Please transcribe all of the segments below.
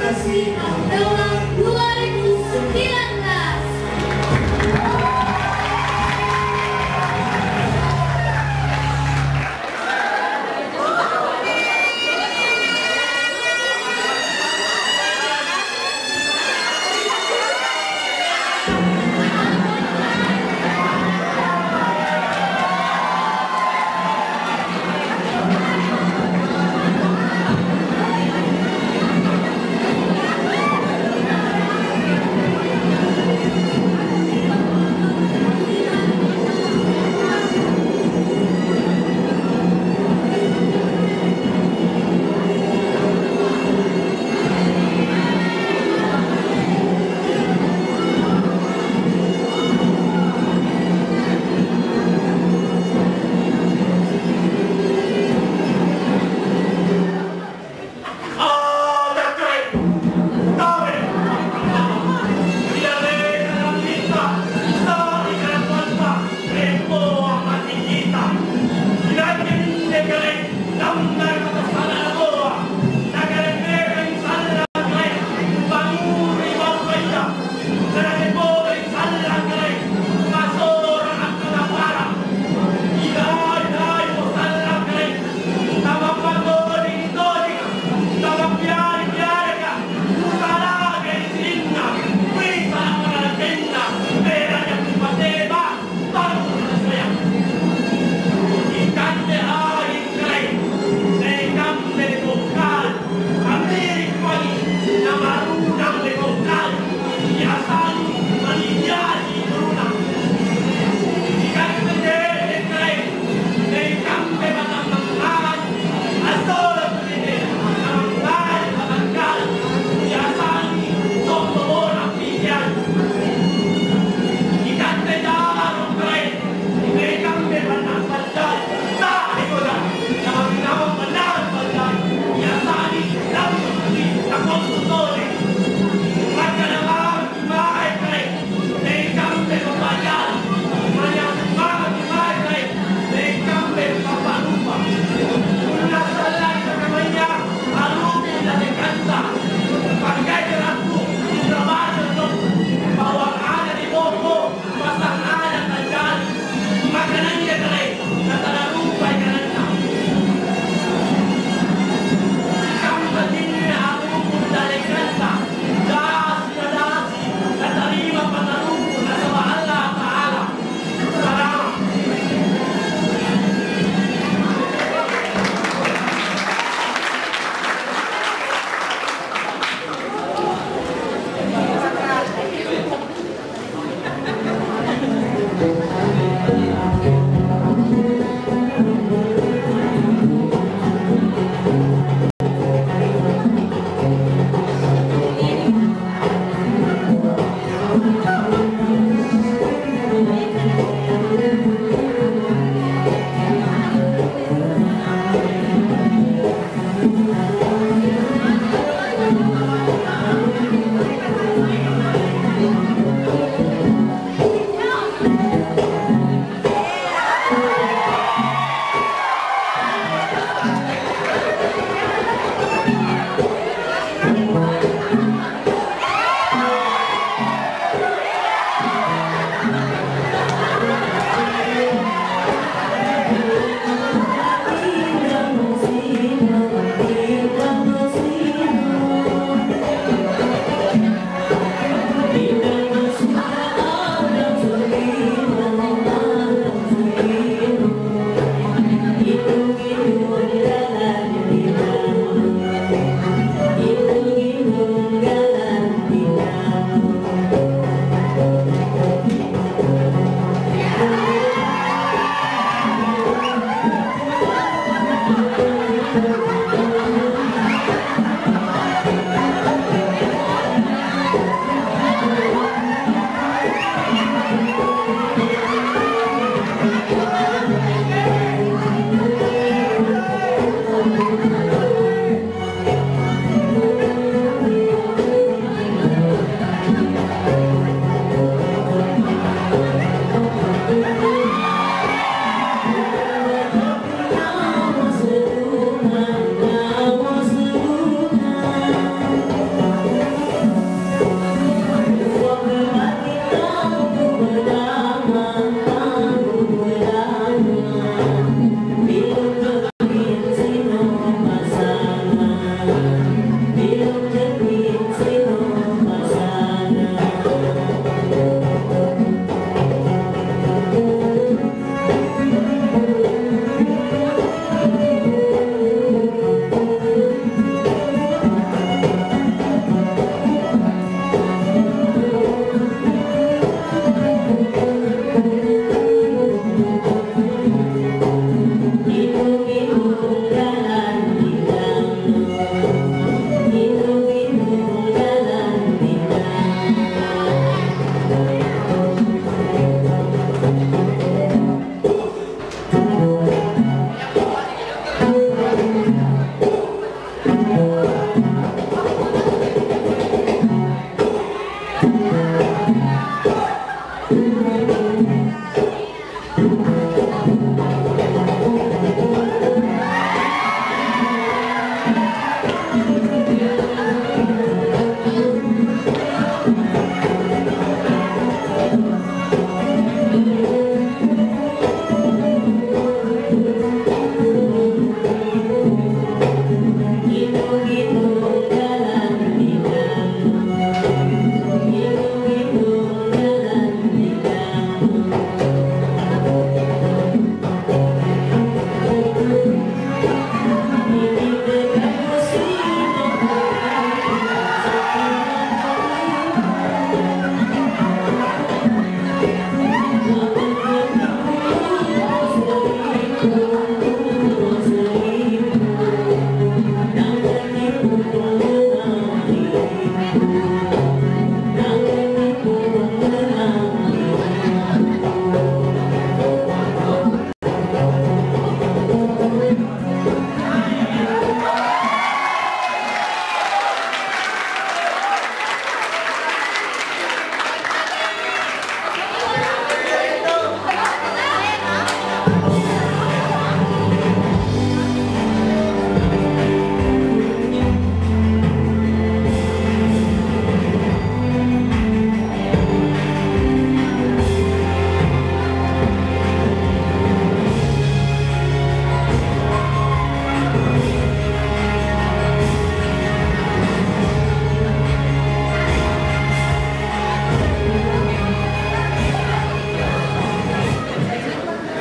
Prestasi Dalam 2019.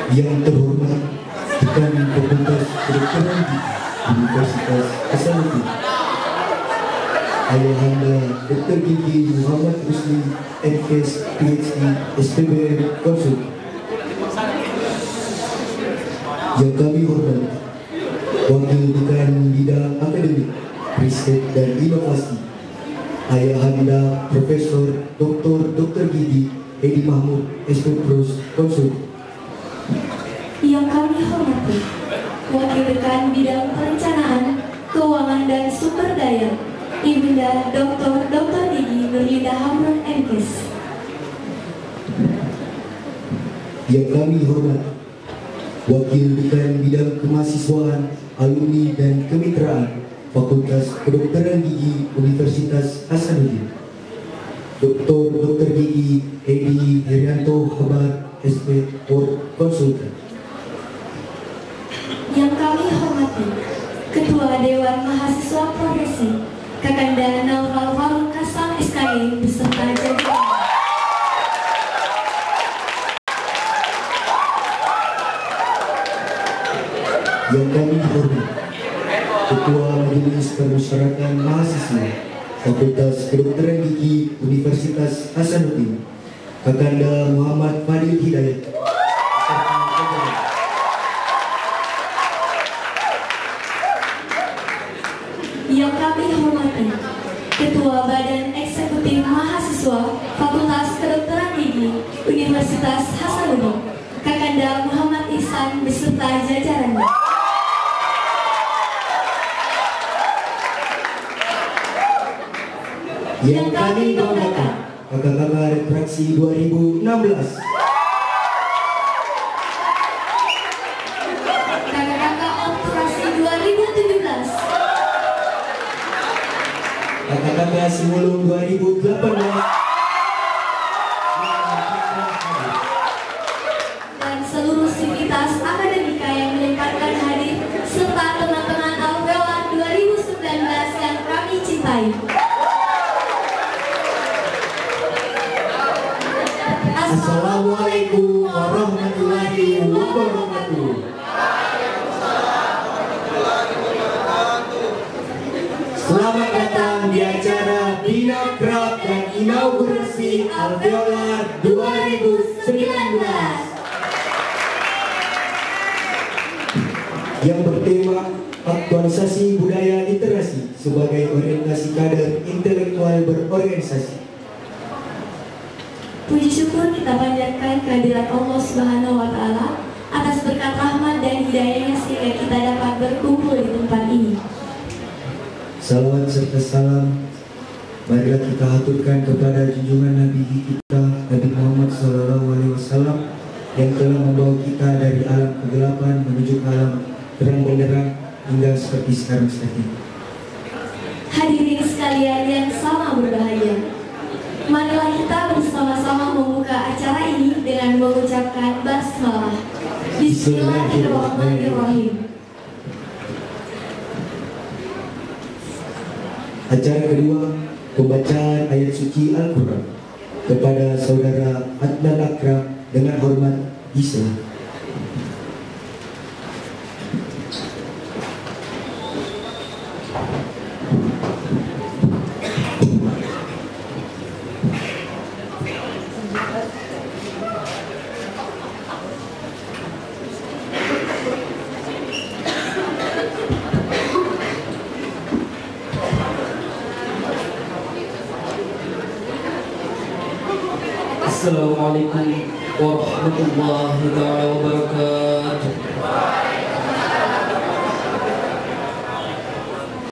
Yang terhormat Dekan Fakultas Kedokteran di Universitas Hasanuddin, Ayahanda Dr. Gigi Muhammad Rusli, MPhD, PhD, SPBM, Konsul. Yang kami hormati Wakil Dekan Bidang Akademik, Riset dan Inovasi, Ayahanda Profesor Dr. Gigi Edi Mahmud, SPPros, Konsul. Yang kami hormati Wakil Dekan Bidang Perencanaan, Keuangan dan Sumber Daya, Ibunda Dr. Gigi Nurlinda Hamron, MKes. Yang kami hormati Wakil Dekan Bidang Kemahasiswaan, Alumni dan Kemitraan Fakultas Kedokteran Gigi Universitas Hasanuddin, Dr. Gigi Edi Herianto Habar, SP Konsultan. Yang kami hormati Ketua Dewan Mahasiswa Profesi, Kakanda Naufal Faruk Kasam, SKE, beserta jajaran. Yang kami hormati Ketua Majelis Permusyawaratan Mahasiswa Fakultas Kedokteran Gigi Universitas Hasanuddin, Kakanda Muhammad Fadil Hidayat. Yang kami hormati Ketua Badan Eksekutif Mahasiswa Fakultas Kedokteran Gigi Universitas Hasanuddin, Kakanda Muhammad Ihsan beserta jajarannya. Yang kami banggakan kakak-kakak Refraksi 2016, Kakak-kakak Obturasi 2017, kakak-kakak Simulung 2018, dan seluruh sivitas akademika yang menyempatkan hadir, serta teman-teman Alveola 2019 yang kami cintai. Assalamualaikum warahmatullahi wabarakatuh. Selamat datang di acara Binakrab dan inaugurasi Alveola 2019 yang bertema aktualisasi budaya literasi sebagai orientasi kader intelektual berorganisasi. Puji syukur kita panjatkan kehadirat Allah Subhanahu wa Ta'ala atas berkat rahmat dan hidayahnya sehingga kita dapat berkumpul di tempat ini. Salawat serta salam marilah kita haturkan kepada junjungan Nabi kita Nabi Muhammad SAW yang telah membawa kita dari alam kegelapan menuju alam terang benderang hingga seperti sekarang ini. Hadirin sekalian yang sama berbahagia, marilah kita bersama-sama membuka acara ini dengan mengucapkan basmalah. Bismillahirrahmanirrahim. Acara kedua, pembacaan ayat suci Al-Quran kepada saudara Adnan Akram dengan hormat Islam. Assalamualaikum warahmatullahi wabarakatuh.